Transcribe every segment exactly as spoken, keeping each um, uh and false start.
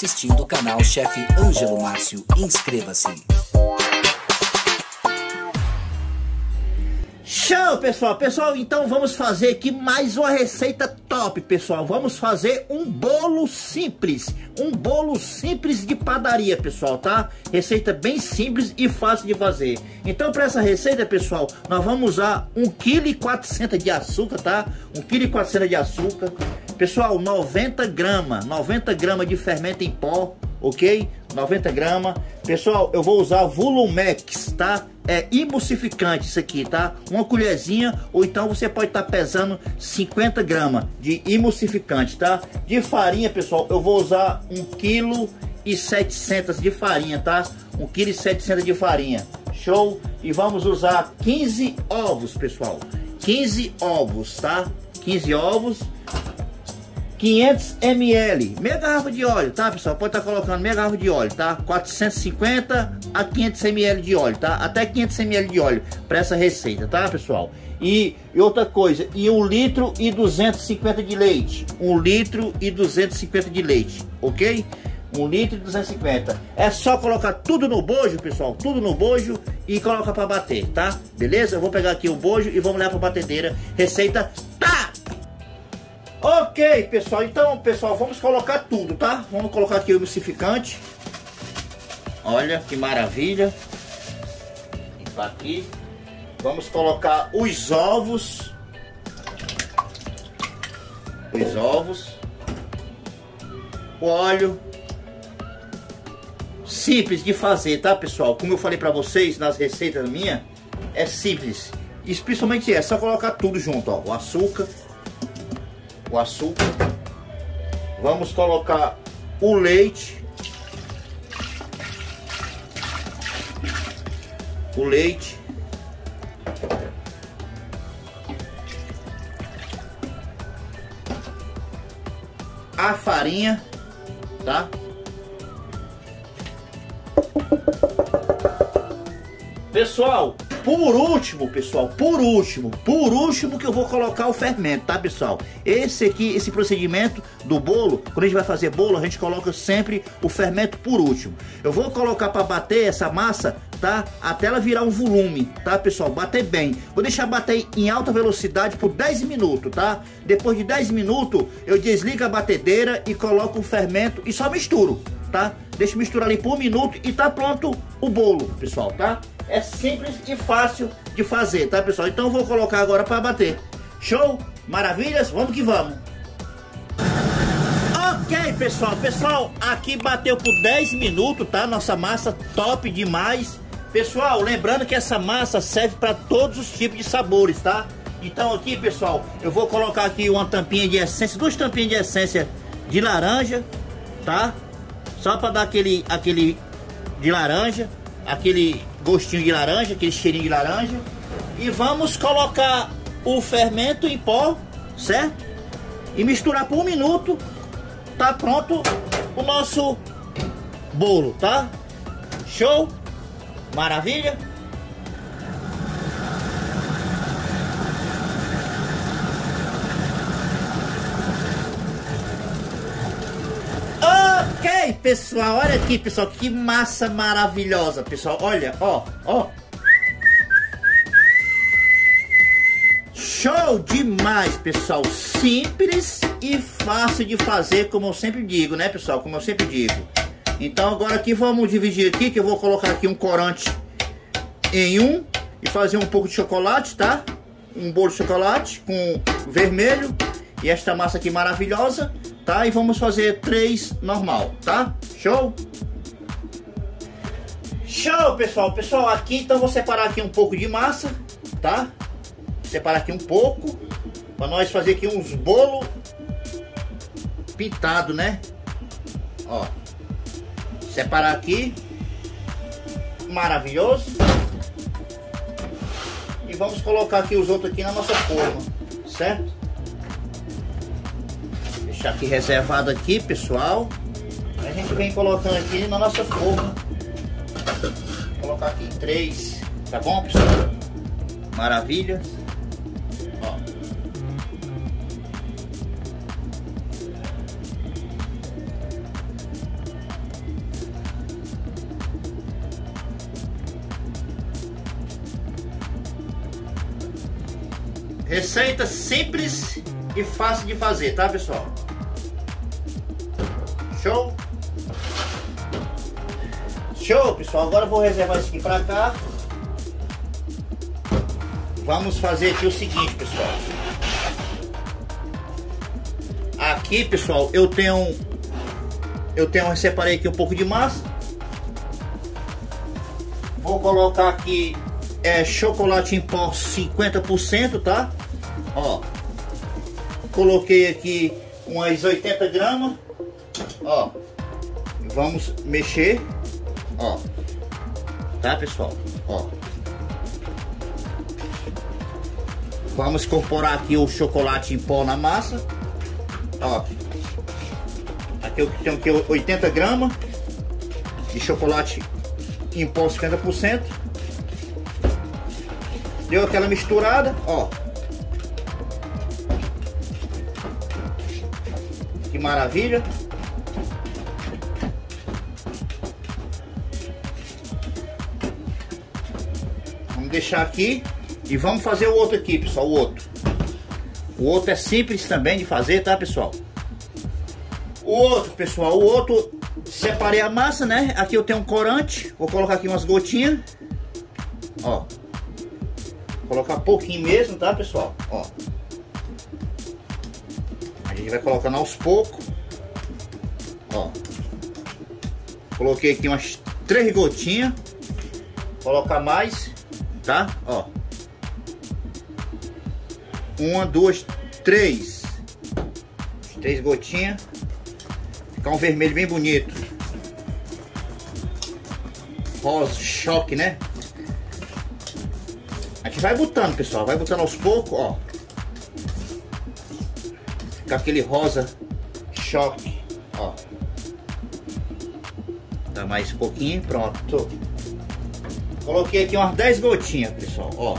assistindo o canal Chefe Ângelo Márcio. Inscreva-se. Show, pessoal! Pessoal, então vamos fazer aqui mais uma receita top, pessoal. Vamos fazer um bolo simples. Um bolo simples de padaria, pessoal, tá? Receita bem simples e fácil de fazer. Então, para essa receita, pessoal, nós vamos usar um vírgula quatrocentos quilos de açúcar, tá? um vírgula quatrocentos quilos de açúcar. Pessoal, noventa gramas. noventa gramas de fermento em pó, ok? noventa gramas. Pessoal, eu vou usar Volumex, tá? É emulsificante isso aqui, tá? Uma colherzinha, ou então você pode estar tá pesando cinquenta gramas de emulsificante, tá? De farinha, pessoal, eu vou usar um vírgula setecentos quilos de farinha, tá? um vírgula setecentos quilos de farinha. Show? E vamos usar quinze ovos, pessoal. quinze ovos, tá? quinze ovos. quinhentos mililitros, meia garrafa de óleo, tá, pessoal? Pode estar colocando meia garrafa de óleo, tá? quatrocentos e cinquenta a quinhentos mililitros de óleo, tá? Até quinhentos mililitros de óleo para essa receita, tá, pessoal? E, e outra coisa, e um litro e duzentos e cinquenta de leite. um litro e duzentos e cinquenta de leite, ok? um litro e duzentos e cinquenta. É só colocar tudo no bojo, pessoal, tudo no bojo e coloca para bater, tá? Beleza? Eu vou pegar aqui o bojo e vamos levar para batedeira. Receita tá! Ok, pessoal, então, pessoal, vamos colocar tudo, tá? Vamos colocar aqui o emulsificante. Olha que maravilha. Tá aqui. Vamos colocar os ovos. Os ovos. O óleo. Simples de fazer, tá, pessoal? Como eu falei pra vocês nas receitas minhas, é simples. Especialmente é só colocar tudo junto, ó. O açúcar. O açúcar, vamos colocar o leite, o leite, a farinha, tá? Pessoal, por último, pessoal, por último, por último que eu vou colocar o fermento, tá, pessoal? Esse aqui, esse procedimento do bolo, quando a gente vai fazer bolo, a gente coloca sempre o fermento por último. Eu vou colocar para bater essa massa, tá? Até ela virar um volume, tá, pessoal? Bater bem. Vou deixar bater em alta velocidade por dez minutos, tá? Depois de dez minutos, eu desligo a batedeira e coloco o fermento e só misturo, tá? Deixa misturar ali por um minuto e tá pronto o bolo, pessoal, tá? É simples e fácil de fazer, tá, pessoal? Então eu vou colocar agora para bater. Show? Maravilhas? Vamos que vamos. Ok, pessoal. Pessoal, aqui bateu por dez minutos, tá? Nossa massa top demais. Pessoal, lembrando que essa massa serve para todos os tipos de sabores, tá? Então aqui, pessoal, eu vou colocar aqui uma tampinha de essência, duas tampinhas de essência de laranja, tá? Só para dar aquele, aquele de laranja, aquele gostinho de laranja, aquele cheirinho de laranja. E vamos colocar o fermento em pó, certo? E misturar por um minuto. Tá pronto o nosso bolo, tá? Show? Maravilha? Ok, pessoal, olha aqui, pessoal, que massa maravilhosa, pessoal. Olha, ó, ó. Show demais, pessoal. Simples e fácil de fazer, como eu sempre digo, né, pessoal? Como eu sempre digo. Então agora aqui vamos dividir aqui, que eu vou colocar aqui um corante em um e fazer um pouco de chocolate, tá? Um bolo de chocolate com vermelho e esta massa aqui maravilhosa, tá? E vamos fazer três normal, tá? Show? Show, pessoal. Pessoal, aqui então vou separar aqui um pouco de massa, tá? Separar aqui um pouco para nós fazer aqui uns bolos pintado, né? Ó, separar aqui, maravilhoso. E vamos colocar aqui os outros aqui na nossa forma, certo? Deixar aqui reservado aqui, pessoal. A gente vem colocando aqui na nossa forma. Vou colocar aqui em três, tá bom, pessoal? Maravilha. Ó. Receita simples e fácil de fazer, tá, pessoal? Show? Show, pessoal. Agora eu vou reservar isso aqui pra cá. Vamos fazer aqui o seguinte, pessoal. Aqui, pessoal, eu tenho eu tenho eu separei aqui um pouco de massa. Vou colocar aqui é chocolate em pó cinquenta por cento, tá? Ó. Coloquei aqui umas oitenta gramas. Ó. Vamos mexer. Ó. Tá, pessoal? Ó. Vamos incorporar aqui o chocolate em pó na massa. Ó. Aqui eu tenho aqui oitenta gramas de chocolate em pó cinquenta por cento. Deu aquela misturada, ó. Que maravilha. Vamos deixar aqui e vamos fazer o outro aqui, pessoal, o outro. O outro é simples também de fazer, tá, pessoal? O outro, pessoal, o outro, separei a massa, né? Aqui eu tenho um corante, vou colocar aqui umas gotinhas. Ó. Vou colocar pouquinho mesmo, tá, pessoal? Ó. A gente vai colocando aos poucos. Ó. Coloquei aqui umas três gotinhas. Vou colocar mais, tá? Ó. Uma, duas, três. Três gotinhas. Ficar um vermelho bem bonito. Rosa, choque, né? A gente vai botando, pessoal. Vai botando aos poucos, ó. Ficar aquele rosa choque, ó. Dá mais um pouquinho, pronto. Coloquei aqui umas dez gotinhas, pessoal, ó.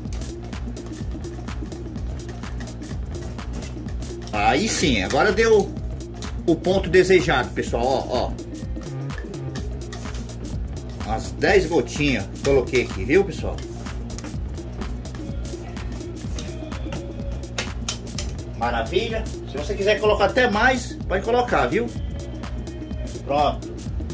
Aí sim, agora deu o ponto desejado, pessoal, ó, ó. Umas dez gotinhas coloquei aqui, viu, pessoal? Maravilha. Se você quiser colocar até mais, pode colocar, viu? Pronto.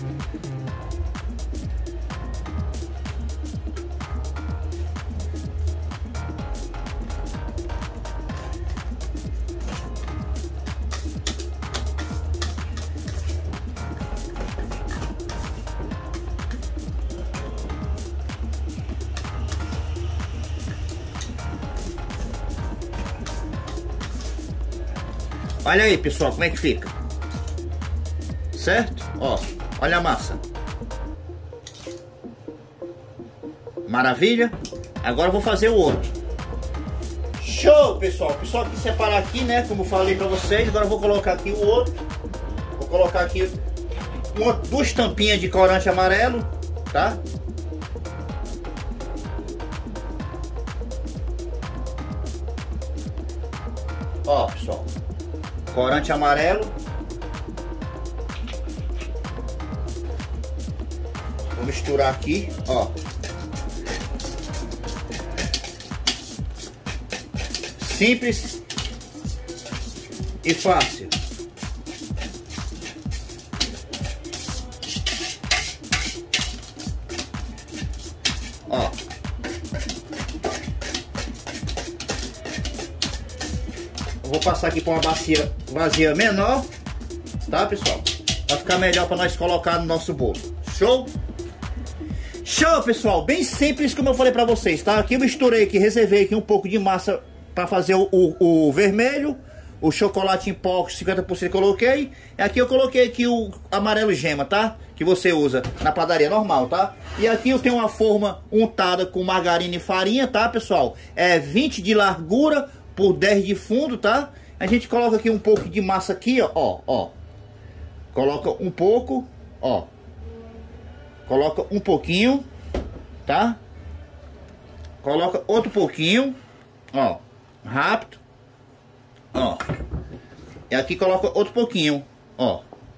Olha aí, pessoal, como é que fica. Certo? Ó, olha a massa. Maravilha. Agora eu vou fazer o outro. Show, pessoal. Pessoal, que separar aqui, né? Como eu falei pra vocês. Agora eu vou colocar aqui o outro. Vou colocar aqui uma, duas tampinhas de corante amarelo, tá? Ó, pessoal. Corante amarelo. Vou misturar aqui, ó. Simples e fácil. Ó. Vou passar aqui para uma bacia vazia menor, tá, pessoal? Vai ficar melhor para nós colocar no nosso bolo. Show? Show, pessoal! Bem simples, como eu falei para vocês, tá? Aqui eu misturei aqui, reservei aqui um pouco de massa para fazer o, o, o vermelho, o chocolate em pó cinquenta por cento coloquei. E aqui eu coloquei aqui o amarelo gema, tá? Que você usa na padaria normal, tá? E aqui eu tenho uma forma untada com margarina e farinha, tá, pessoal? É vinte de largura por dez de fundo, tá? A gente coloca aqui um pouco de massa aqui, ó, ó, ó. Coloca um pouco, ó. Coloca um pouquinho, tá? Coloca outro pouquinho, ó. Rápido, ó. E aqui coloca outro pouquinho, ó.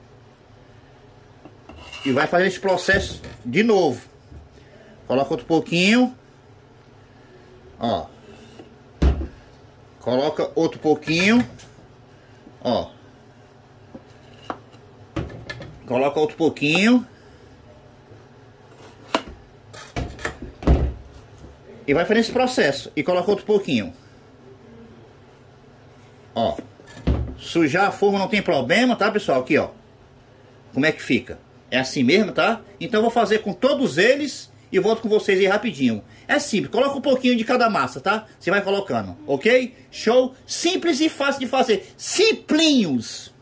E vai fazer esse processo de novo. Coloca outro pouquinho, ó. Coloca outro pouquinho. Ó. Coloca outro pouquinho. E vai fazer esse processo. E coloca outro pouquinho. Ó. Sujar a forma não tem problema, tá, pessoal? Aqui, ó. Como é que fica? É assim mesmo, tá? Então eu vou fazer com todos eles e volto com vocês aí rapidinho. É simples, coloca um pouquinho de cada massa, tá? Você vai colocando, ok? Show? Simples e fácil de fazer. Simplinhos!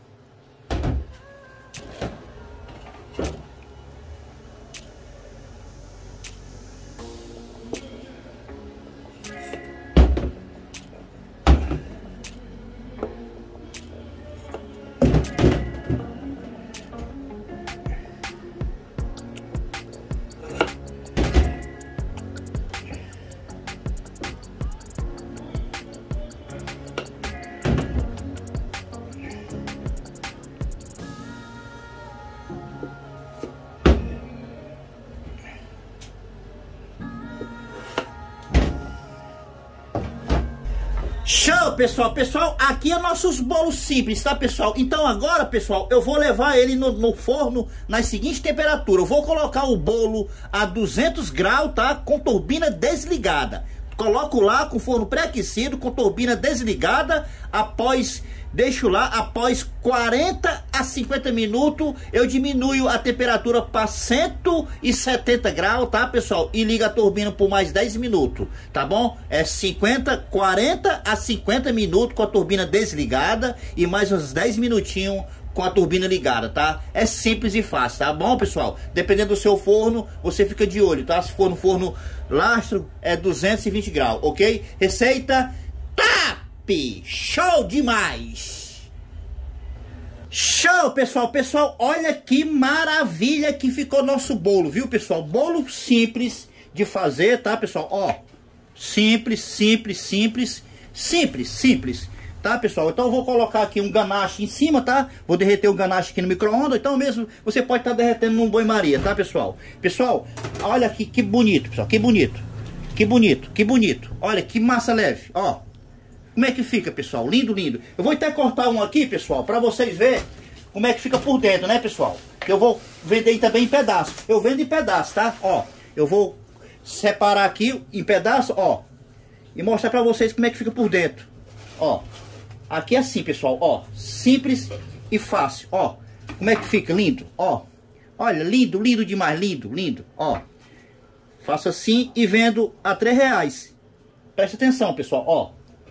Show, pessoal, pessoal, aqui é nossos bolos simples, tá, pessoal? Então agora, pessoal, eu vou levar ele no, no forno na seguinte temperatura. Eu vou colocar o bolo a duzentos graus, tá? Com turbina desligada. Coloco lá com forno pré-aquecido, com turbina desligada. Após, deixo lá, após quarenta a cinquenta minutos, eu diminuo a temperatura para cento e setenta graus, tá, pessoal? E liga a turbina por mais dez minutos, tá bom? É cinquenta, quarenta a cinquenta minutos com a turbina desligada e mais uns dez minutinhos com a turbina ligada, tá? É simples e fácil, tá bom, pessoal? Dependendo do seu forno, você fica de olho, tá? Se for no forno lastro, é duzentos e vinte graus, ok? Receita top! Show demais! Show, pessoal! Pessoal, olha que maravilha que ficou nosso bolo, viu, pessoal? Bolo simples de fazer, tá, pessoal? Ó, simples, simples, simples, simples, simples. Tá, pessoal? Então eu vou colocar aqui um ganache em cima, tá? Vou derreter o ganache aqui no micro-ondas. Então mesmo você pode estar derretendo num banho-maria, tá, pessoal? Pessoal, olha aqui que bonito, pessoal. Que bonito. Que bonito, que bonito. Olha que massa leve, ó. Como é que fica, pessoal? Lindo, lindo. Eu vou até cortar um aqui, pessoal, pra vocês verem como é que fica por dentro, né, pessoal? Eu vou vender também em pedaços. Eu vendo em pedaços, tá? Ó, eu vou separar aqui em pedaços, ó. E mostrar pra vocês como é que fica por dentro. Ó. Aqui é assim, pessoal, ó, simples e fácil, ó, como é que fica, lindo, ó, olha, lindo, lindo demais, lindo, lindo, ó, faço assim e vendo a três reais, presta atenção, pessoal, ó,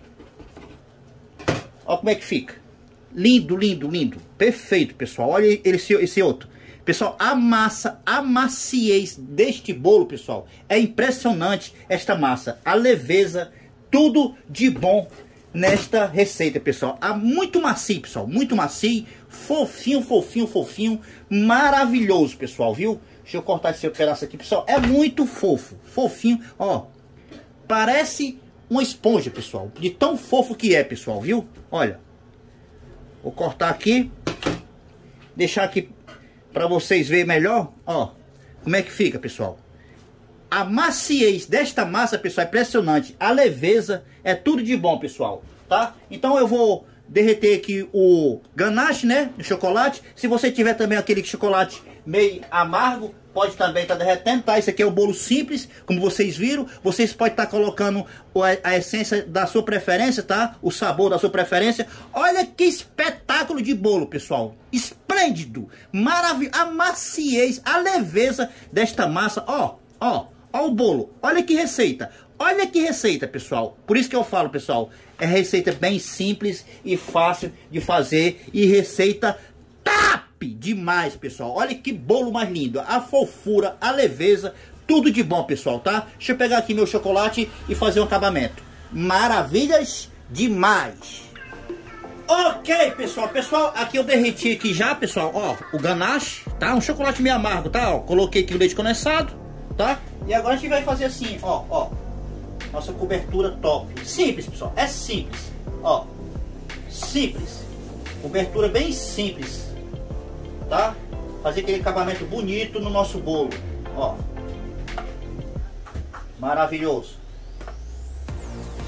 ó como é que fica, lindo, lindo, lindo, perfeito, pessoal, olha esse, esse outro, pessoal, a massa, a maciez deste bolo, pessoal, é impressionante esta massa, a leveza, tudo de bom nesta receita, pessoal. Ah, muito macio, pessoal. Muito macio. Fofinho, fofinho, fofinho. Maravilhoso, pessoal, viu? Deixa eu cortar esse pedaço aqui, pessoal. É muito fofo. Fofinho, ó. Parece uma esponja, pessoal. De tão fofo que é, pessoal, viu? Olha. Vou cortar aqui. Deixar aqui pra vocês verem melhor. Ó. Como é que fica, pessoal? A maciez desta massa, pessoal, é impressionante. A leveza é tudo de bom, pessoal, tá? Então eu vou derreter aqui o ganache, né, de chocolate. Se você tiver também aquele chocolate meio amargo, pode também estar tá derretendo, tá? Esse aqui é o bolo simples, como vocês viram. Vocês podem estar tá colocando a, a essência da sua preferência, tá? O sabor da sua preferência. Olha que espetáculo de bolo, pessoal. Esplêndido, maravilhoso. A maciez, a leveza desta massa, ó, ó. Olha o bolo, olha que receita, olha que receita, pessoal. Por isso que eu falo, pessoal, é receita bem simples e fácil de fazer. E receita top demais, pessoal. Olha que bolo mais lindo, a fofura, a leveza, tudo de bom, pessoal, tá? Deixa eu pegar aqui meu chocolate e fazer um acabamento. Maravilhas demais. Ok, pessoal, pessoal, aqui eu derreti aqui já, pessoal, ó, o ganache, tá? Um chocolate meio amargo, tá? Ó, coloquei aqui o leite condensado, tá? E agora a gente vai fazer assim, ó, ó. Nossa cobertura top. Simples, pessoal, é simples. Ó, simples. Cobertura bem simples, tá? Fazer aquele acabamento bonito no nosso bolo, ó. Maravilhoso.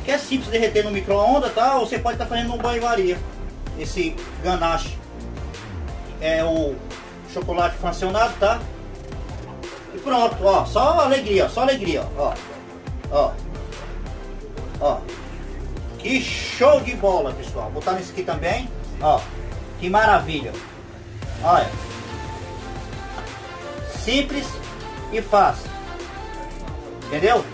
que é simples derreter no micro-ondas, tá? Ou você pode estar tá fazendo um banho-maria. Esse ganache é o chocolate fracionado, tá? E pronto, ó, só alegria, só alegria, ó, ó, ó, que show de bola, pessoal. Vou botar nesse aqui também, ó, que maravilha, olha, simples e fácil, entendeu?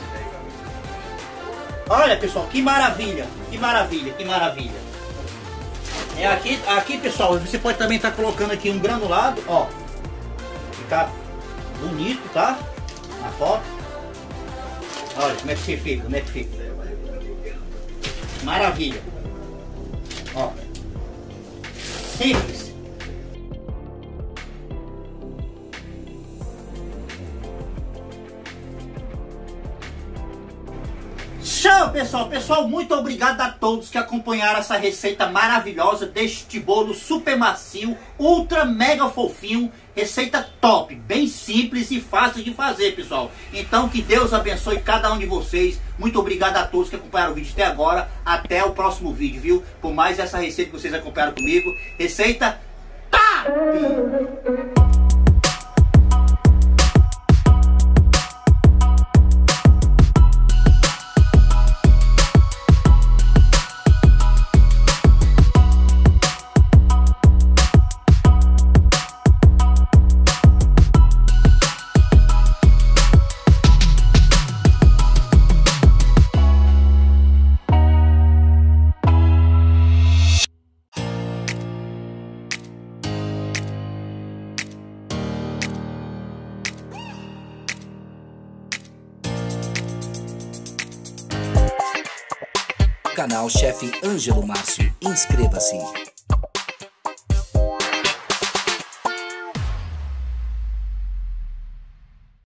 Olha, pessoal, que maravilha, que maravilha, que maravilha. É aqui, aqui, pessoal, você pode também estar tá colocando aqui um granulado, ó, ficar bonito, tá? Na foto. Olha como é que fica, como é que fica. Maravilha. Ó. Simples. Show, pessoal! Pessoal, muito obrigado a todos que acompanharam essa receita maravilhosa deste bolo super macio, ultra mega fofinho, receita top, bem simples e fácil de fazer, pessoal. Então, que Deus abençoe cada um de vocês. Muito obrigado a todos que acompanharam o vídeo até agora. Até o próximo vídeo, viu? Por mais essa receita que vocês acompanharam comigo. Receita top! Canal Chefe Ângelo Márcio, inscreva-se.